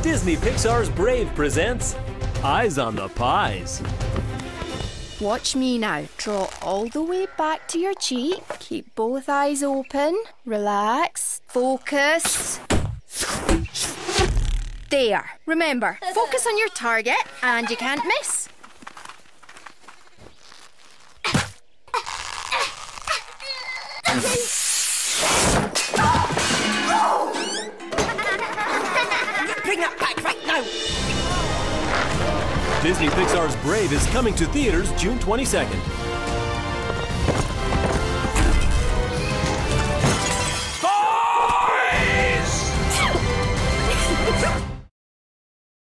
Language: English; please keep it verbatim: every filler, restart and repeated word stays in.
Disney Pixar's Brave presents Eyes on the Pies. Watch me now. Draw all the way back to your cheek. Keep both eyes open. Relax. Focus. There. Remember, focus on your target and you can't miss. Bring that back right now! Disney Pixar's Brave is coming to theaters June twenty-second.